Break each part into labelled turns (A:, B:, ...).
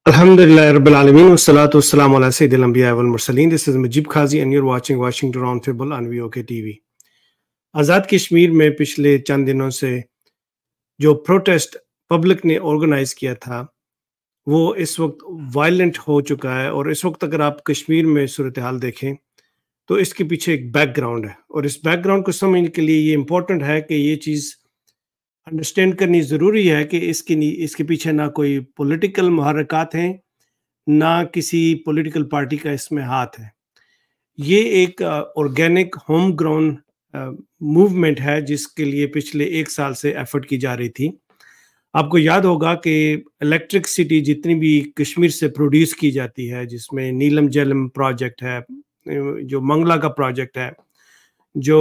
A: Alhamdulillah Rabbil Alameen wassalatu wassalamu ala Sayyidil Anbiya wal Mursaleen. This is Majib Khazi and you're watching Washington Roundtable on VOK TV. Azad Kashmir में पिछले चंद दिनों से जो protest public ने organise किया था वो इस वक्त वायलेंट हो चुका है, और इस वक्त अगर आप कश्मीर में सूरत हाल देखें तो इसके पीछे एक बैकग्राउंड है, और इस बैकग्राउंड को समझने के लिए ये इम्पोर्टेंट है कि ये चीज़ अंडरस्टैंड करनी ज़रूरी है कि इसके पीछे ना कोई पॉलिटिकल मुहर्रिकात हैं, ना किसी पॉलिटिकल पार्टी का इसमें हाथ है। ये एक ऑर्गेनिक होम ग्राउंड मूवमेंट है जिसके लिए पिछले एक साल से एफर्ट की जा रही थी। आपको याद होगा कि इलेक्ट्रिसिटी जितनी भी कश्मीर से प्रोड्यूस की जाती है, जिसमें नीलम जलम प्रोजेक्ट है, जो मंगला का प्रोजेक्ट है, जो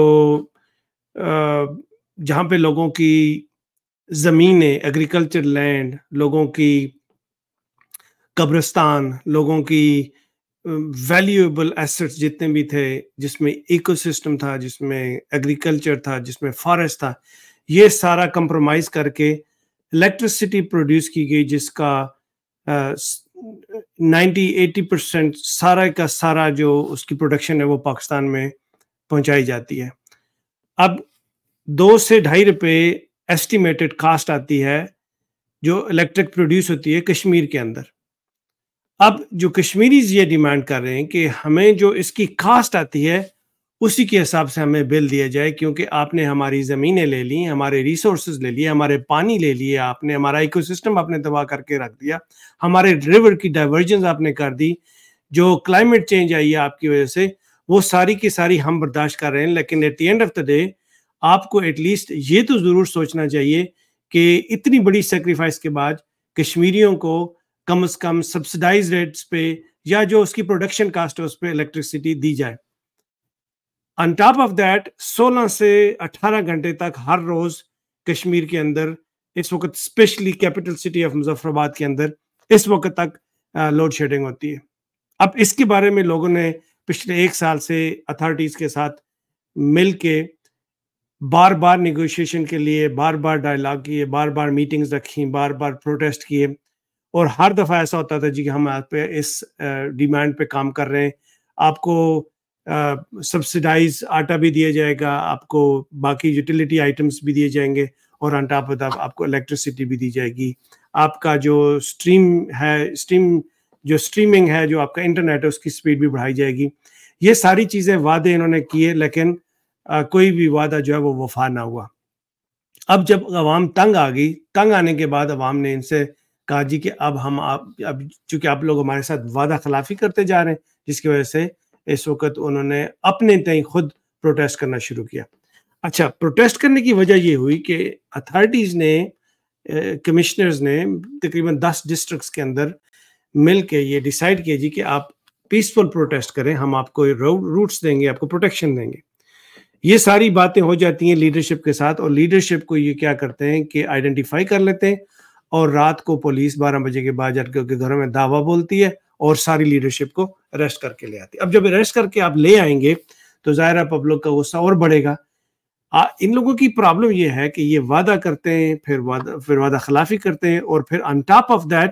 A: जहाँ पे लोगों की ज़मीनें, एग्रीकल्चर लैंड, लोगों की कब्रिस्तान, लोगों की वैल्यूएबल एसेट्स जितने भी थे, जिसमें इकोसिस्टम था, जिसमें एग्रीकल्चर था, जिसमें फॉरेस्ट था, ये सारा कंप्रोमाइज़ करके इलेक्ट्रिसिटी प्रोड्यूस की गई, जिसका 90-80% सारा का सारा जो उसकी प्रोडक्शन है वो पाकिस्तान में पहुंचाई जाती है। अब 2 से ढाई रुपए एस्टिमेटेड कास्ट आती है जो इलेक्ट्रिक प्रोड्यूस होती है कश्मीर के अंदर। अब जो कश्मीरीज ये डिमांड कर रहे हैं कि हमें जो इसकी कास्ट आती है उसी के हिसाब से हमें बिल दिया जाए, क्योंकि आपने हमारी ज़मीनें ले ली, हमारे रिसोर्सेज ले लिए, हमारे पानी ले लिए, आपने हमारा इकोसिस्टम आपने तबाह करके रख दिया, हमारे रिवर की डाइवर्जेंस आपने कर दी, जो क्लाइमेट चेंज आई है आपकी वजह से, वो सारी की सारी हम बर्दाश्त कर रहे हैं। लेकिन at the end of the day आपको एटलीस्ट ये तो ज़रूर सोचना चाहिए कि इतनी बड़ी सेक्रीफाइस के बाद कश्मीरियों को कम से कम सब्सिडाइज रेट्स पे या जो उसकी प्रोडक्शन कास्ट है उस पर इलेक्ट्रिसिटी दी जाए। ऑन टॉप ऑफ दैट 16 से 18 घंटे तक हर रोज कश्मीर के अंदर इस वक्त, specially capital city of Muzaffarabad के अंदर इस वक्त तक लोड शेडिंग होती है। अब इसके बारे में लोगों ने पिछले एक साल से अथॉरिटीज के साथ मिल के बार बार निगोशिएशन के लिए बार बार डायलॉग किए, बार बार मीटिंग्स रखी, बार बार प्रोटेस्ट किए, और हर दफ़ा ऐसा होता था जी कि हम आप पे इस डिमांड पे काम कर रहे हैं, आपको सब्सिडाइज आटा भी दिया जाएगा, आपको बाकी यूटिलिटी आइटम्स भी दिए जाएंगे, और ऑन टॉप ऑफ दैट आपको इलेक्ट्रिसिटी भी दी जाएगी, आपका जो स्ट्रीमिंग है, जो आपका इंटरनेट है उसकी स्पीड भी बढ़ाई जाएगी। ये सारी चीज़ें वादे इन्होंने किए, लेकिन कोई भी वादा जो है वो वफा ना हुआ। अब जब अवाम तंग आ गई, तंग आने के बाद अवाम ने इनसे कहा जी कि अब चूंकि आप लोग हमारे साथ वादा खिलाफी करते जा रहे हैं, जिसकी वजह से इस वक्त उन्होंने अपने तय खुद प्रोटेस्ट करना शुरू किया। अच्छा, प्रोटेस्ट करने की वजह ये हुई कि अथॉरिटीज ने, कमिश्नर्स ने तकरीबन 10 डिस्ट्रिक्ट्स के अंदर मिल के ये डिसाइड किया जी कि आप पीसफुल प्रोटेस्ट करें, हम आपको रूट्स देंगे, आपको प्रोटेक्शन देंगे। ये सारी बातें हो जाती हैं लीडरशिप के साथ, और लीडरशिप को ये क्या करते हैं कि आइडेंटिफाई कर लेते हैं, और रात को पुलिस 12 बजे के बाद जाकर घरों में दावा बोलती है और सारी लीडरशिप को अरेस्ट करके ले आती है। अब जब अरेस्ट करके आप ले आएंगे तो ज़ाहिर है पब्लिक का गुस्सा और बढ़ेगा। इन लोगों की प्रॉब्लम ये है कि ये वादा करते हैं, फिर वादा खिलाफी करते हैं, और फिर ऑन टॉप ऑफ दैट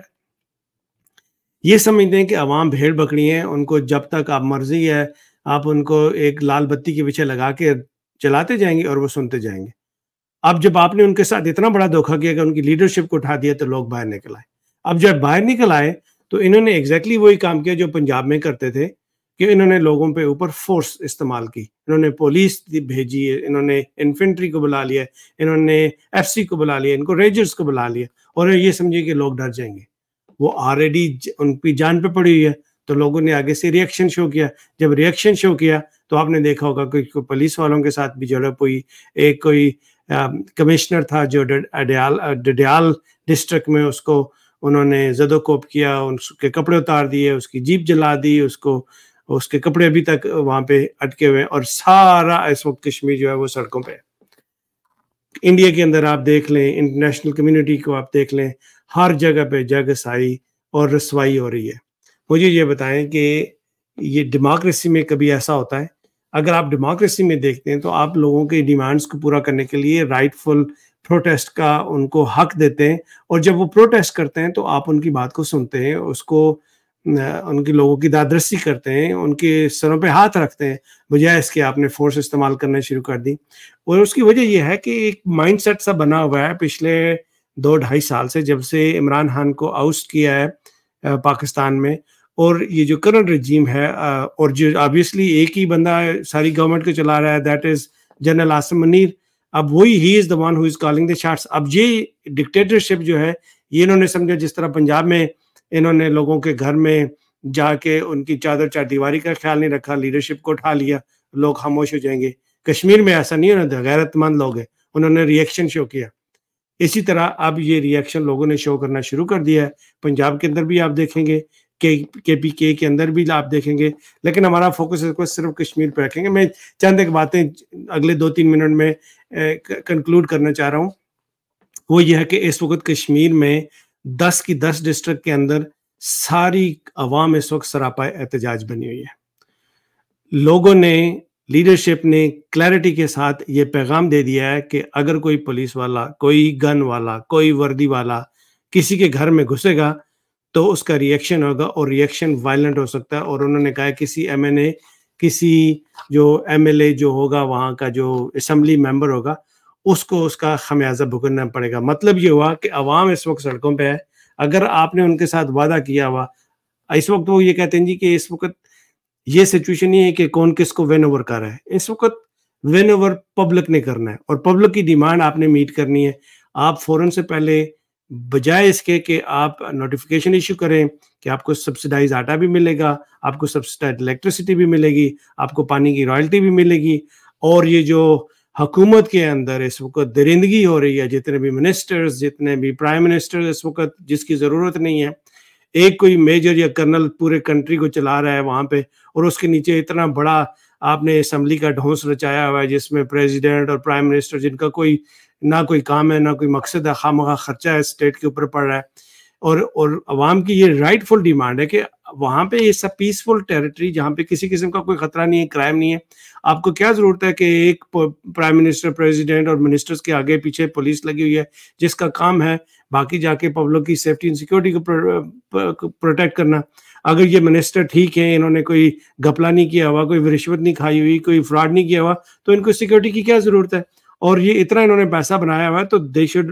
A: ये समझते हैं कि अवाम भेड़ बकरी हैं, उनको जब तक आप मर्जी है आप उनको एक लाल बत्ती के पीछे लगा के चलाते जाएंगे और वो सुनते जाएंगे। अब जब आपने उनके साथ इतना बड़ा धोखा किया कि उनकी लीडरशिप को उठा दिया, तो लोग बाहर निकल आए। अब जब बाहर निकल आए तो इन्होंने एग्जैक्टली वही काम किया जो पंजाब में करते थे, कि इन्होंने लोगों पे ऊपर फोर्स इस्तेमाल की, इन्होंने पुलिस भेजी है, इन्होंने इन्फेंट्री को बुला लिया, इन्होंने एफसी को बुला लिया, इनको रेंजर्स को बुला लिया, और ये समझिए कि लोग डर जाएंगे। वो ऑलरेडी उनकी जान पे पड़ी हुई है, तो लोगों ने आगे से रिएक्शन शो किया। जब रिएक्शन शो किया तो आपने देखा होगा कि पुलिस वालों के साथ भी झड़प हुई। एक कोई कमिश्नर था जो डडियाल डिस्ट्रिक्ट में, उसको उन्होंने ज़दोकोप किया, उसके कपड़े उतार दिए, उसकी जीप जला दी, उसके कपड़े अभी तक वहाँ पे अटके हुए हैं, और सारा इस वक्त कश्मीर जो है वो सड़कों पे। इंडिया के अंदर आप देख लें, इंटरनेशनल कम्युनिटी को आप देख लें, हर जगह पे जगसाई और रसवाई हो रही है। मुझे ये बताएं कि ये डेमोक्रेसी में कभी ऐसा होता है? अगर आप डेमोक्रेसी में देखते हैं तो आप लोगों के डिमांड्स को पूरा करने के लिए राइटफुल پروٹیسٹ کا ان کو حق دیتے ہیں، اور جب وہ پروٹیسٹ کرتے ہیں تو آپ ان کی بات کو سنتے ہیں، اس کو ان کے لوگوں کی دادرسی کرتے ہیں، ان کے سروں پہ ہاتھ رکھتے ہیں، بجائے اس کے آپ نے فورس استعمال کرنا شروع کر دی. اور اس کی وجہ یہ ہے کہ ایک مائنڈ سیٹ سا بنا ہوا ہے پچھلے 2-2.5 سال سے، جب سے عمران خان کو آؤسٹ کیا ہے پاکستان میں، اور یہ جو کرنٹ رجیم ہے، اور جو آبویسلی ایک ہی بندہ ساری گورنمنٹ کو چلا رہا ہے، that is general Asim Munir. اب وہی ہی is the one who is calling the shots. اب یہ ڈکٹیٹرشپ جو ہے یہ انہوں نے سمجھا، جس طرح پنجاب میں انہوں نے لوگوں کے گھر میں جا کے ان کی چادر چار دیواری کا خیال نہیں رکھا، لیڈرشپ کو اٹھا لیا، لوگ خاموش ہو جائیں گے. کشمیر میں ایسا نہیں ہونا تھا، غیرت مند لوگ ہیں، انہوں نے ری ایکشن شو کیا. اسی طرح اب یہ ری ایکشن لوگوں نے شو کرنا شروع کر دیا ہے. پنجاب کے اندر بھی آپ دیکھیں گے، کے پی کے اندر بھی آپ دیکھیں گے، لیکن ہمارا فوکس اس کو صرف کشمیر پہ رکھیں گے. میں چند ایک باتیں اگلے 2-3 منٹ میں کنکلوڈ کرنا چاہ رہا ہوں. وہ یہ ہے کہ اس وقت کشمیر میں 10 کی 10 ڈسٹرکٹ کے اندر ساری عوام اس وقت سراپا احتجاج بنی ہوئی ہے. لوگوں نے، لیڈرشپ نے کلیئرٹی کے ساتھ یہ پیغام دے دیا ہے کہ اگر کوئی پولیس والا، کوئی گن والا، کوئی وردی والا کسی کے گھر میں گھسے گا تو اس کا ری ایکشن ہوگا، اور ری ایکشن وائلنٹ ہو سکتا ہے. اور انہوں نے کہا ہے کسی ایم ایل اے جو ہوگا، وہاں کا جو اسمبلی ممبر ہوگا، اس کو اس کا خمیازہ بھگتنا پڑے گا. مطلب یہ ہوا کہ عوام اس وقت سڑکوں پہ ہے. اگر آپ نے ان کے ساتھ وعدہ کیا ہوا، اس وقت وہ یہ کہتے ہیں جی کہ اس وقت یہ سچویشن نہیں ہے کہ کون کس کو وین اوور کر رہا ہے. اس وقت وین اوور پبلک نے کرنا ہے، اور پبلک کی ڈیمانڈ آپ نے میٹ کرنی ہے. آپ فوراً سے پہلے، بجائے اس کے کہ آپ نوٹیفیکیشن ایشو کریں کہ آپ کو سبسڈائز آٹا بھی ملے گا، آپ کو سبسڈائز الیکٹریسٹی بھی ملے گی، آپ کو پانی کی رائلٹی بھی ملے گی، اور یہ جو حکومت کے اندر اس وقت درندگی ہو رہی ہے، جتنے بھی منسٹرز، جتنے بھی پرائم منسٹر اس وقت، جس کی ضرورت نہیں ہے، ایک کوئی میجر یا کرنل پورے کنٹری کو چلا رہا ہے وہاں پہ، اور اس کے نیچے اتنا بڑا آپ نے اسمبلی کا ڈھونس رچایا ہوا ہے جس میں پریزیڈنٹ اور پرائم منسٹر، جن کا کوئی نہ کوئی کام ہے، نہ کوئی مقصد ہے، خواہ خرچہ ہے اسٹیٹ کے اوپر پڑ رہا ہے. اور عوام کی یہ رائٹ فل ڈیمانڈ ہے کہ وہاں پہ یہ سب پیسفل ٹیریٹری، جہاں پہ کسی قسم کا کوئی خطرہ نہیں ہے، کرائم نہیں ہے. آپ کو کیا ضرورت ہے کہ ایک پرائم منسٹر، پریزیڈنٹ اور منسٹرز کے آگے پیچھے پولیس لگی ہوئی ہے، جس کا کام ہے باقی جا کے پبلک کی سیفٹی اینڈ سیکورٹی کو پروٹیکٹ کرنا. اگر یہ منسٹر ٹھیک ہے، انہوں نے کوئی گھپلا نہیں کیا ہوا، کوئی رشوت نہیں کھائی ہوئی، کوئی فراڈ نہیں کیا ہوا، تو ان کو سیکورٹی کی کیا ضرورت ہے؟ اور یہ اتنا انہوں نے پیسہ بنایا ہوا ہے تو they should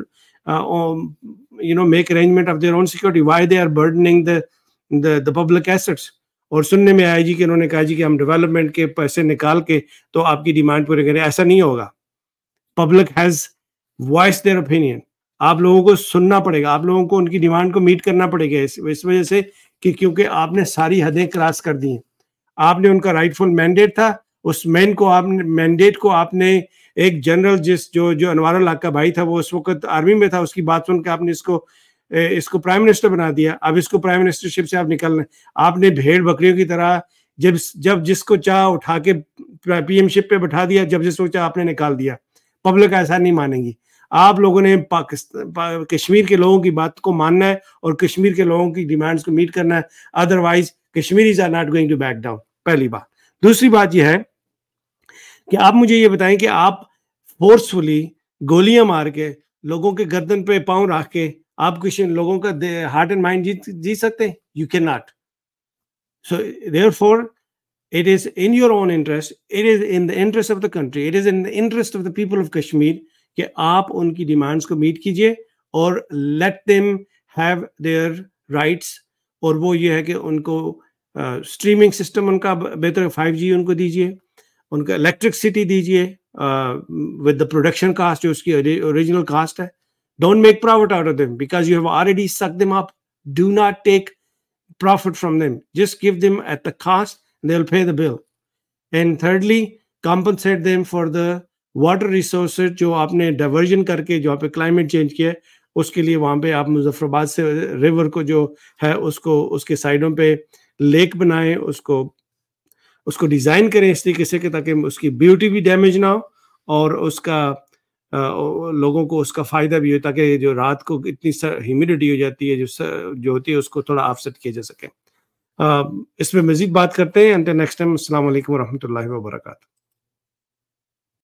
A: make arrangement of their own security. Why they are burdening the public assets? اور سننے میں آیا جی کہ انہوں نے کہا جی کہ ہم ڈیولپمنٹ کے پیسے نکال کے تو آپ کی ڈیمانڈ پورے کریں. ایسا نہیں ہوگا. Public has voice their opinion. آپ لوگوں کو سننا پڑے گا، آپ لوگوں کو ان کی ڈیمانڈ کو میٹ کرنا پڑے گا، اس وجہ سے کہ کیونکہ آپ نے ساری حدیں کراس کر دی ہیں. آپ نے ان کا رائٹ فل مینڈیٹ تھا، اس مینڈیٹ کو آپ نے ایک جنرل جو انوار الحق کا بھائی تھا، وہ اس وقت آرمی میں تھا، اس کی بات سن کے آپ نے اس کو پرائم منسٹر بنا دیا. اب اس کو پرائم منسٹرشپ سے آپ نکلنا، آپ نے بھیڑ بکریوں کی طرح جب جس کو چاہ اٹھا کے پی ایم شپ پہ بٹھا دیا، جب جس کو چاہ آپ نے نکال دیا. پبلک ایسا نہیں مانے گی. آپ لوگوں نے کشمیر کے لوگوں کی بات کو ماننا ہے اور کشمیر کے لوگوں کی ڈیمانڈز کو میٹ کرنا ہے. Otherwise Kashmiris are not going to back down. پہلی بات. دوسری بات یہ ہے کہ آپ مجھے یہ بتائیں کہ آپ فورسفلی گولیاں مار کے لوگوں کے گردن پہ پاؤں رکھ کے آپ کسی لوگوں کا ہارٹ اینڈ مائنڈ جیت سکتے ہیں؟ You can not. So therefore it is in your own interest, it is in the interest of the country, it is in the interest of the people of Kashmir کہ آپ ان کی demands کو meat کیجئے اور let them have their rights. اور وہ یہ ہے کہ ان کو اسٹریمنگ سسٹم ان کا بہتر 5G ان کو دیجئے، ان کا الیکٹرکسٹی دیجئے with the production cost جو اس کی original cost ہے. Don't make profit out of them because you have already sucked them up. Do not take profit from them. Just give them at the cost, they'll pay the bill. And thirdly, compensate them for the water resources جو آپ نے diversion کر کے جو آپ نے climate change کیا ہے، اس کے لیے وہاں پہ آپ مظفر آباد سے ریور کو جو ہے اس کے سائڈوں پہ لیک بنائیں، اس کو ڈیزائن کریں اس طریقے سے کہ تاکہ اس کی بیوٹی بھی ڈیمیج نہ ہو اور اس کا لوگوں کو اس کا فائدہ بھی ہو، تاکہ جو رات کو اتنی ہیومیڈیٹی ہو جاتی ہے جو ہوتی ہے اس کو تھوڑا آف سیٹ کیا جا سکے. اس میں مزید بات کرتے ہیں. انٹل نیکسٹ ٹائم، السلام علیکم ورحمۃ اللہ وبرکاتہ.